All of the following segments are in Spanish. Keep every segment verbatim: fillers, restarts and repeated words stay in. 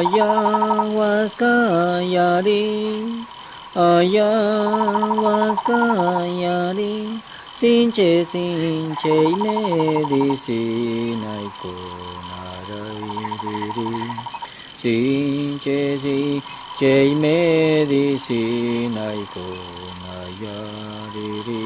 ayahuascayari, ayahuascayari, sinche sinche medicina y conarairi, sinche sinche medicina y conayari.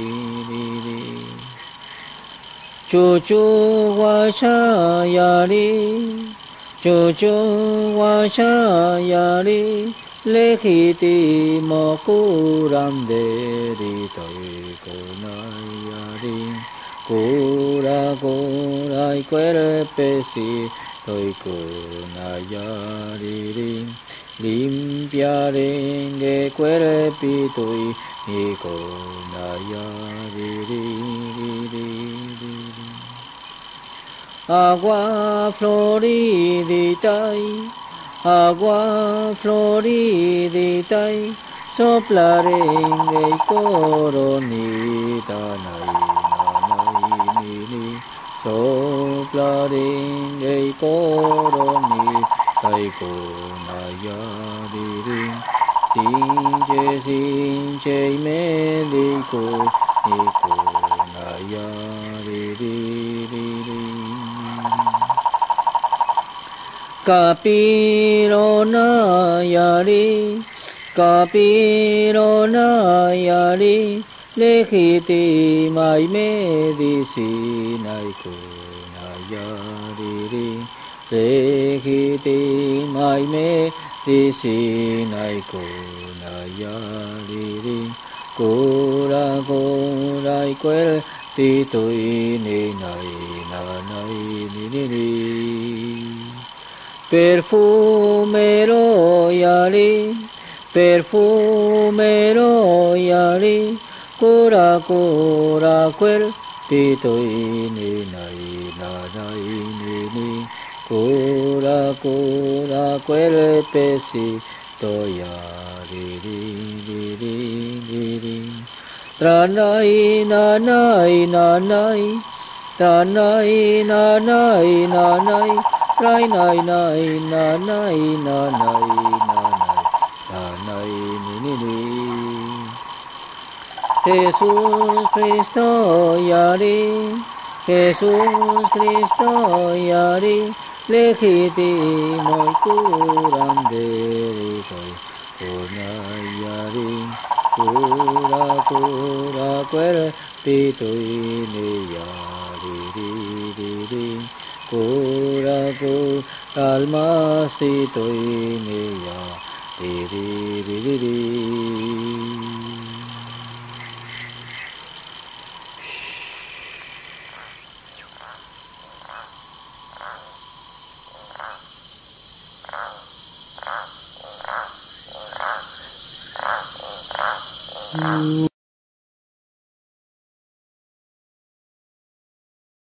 Chuchu guachayari, chuchu guachayari, legítimo curanderi toy conayari, cura cura y cuerpeci toy conayari, limpiarengue cuerpito y conayari. Agua floridita, agua floridita, soplarengue y coronita, nay, nay, ni, soplarengue y coronita, y conayari, sinche, sinche y médico, y conayari. Capilonayari, capilonayari, legítima y medicina y conayari, legítima y medicina y conayari, cura, cura y cuerpito y ninay, nanay, ninini. Perfumero yari, perfumero yari, cura cura cuerpito y ninay, nanay, nini, cura cura cuerpecito yari, tranay, nanay, nanay, tranay, nanay, nanay, Try nay nay na nay na nay na nay na nay ni ni ni. Jesús Cristo yari, Jesús Cristo yari, legítimo y curanderi soy, conayari, cura cura cuerpito y niyari di di di. Cura cura almacito y mía, di di di di di. Mm.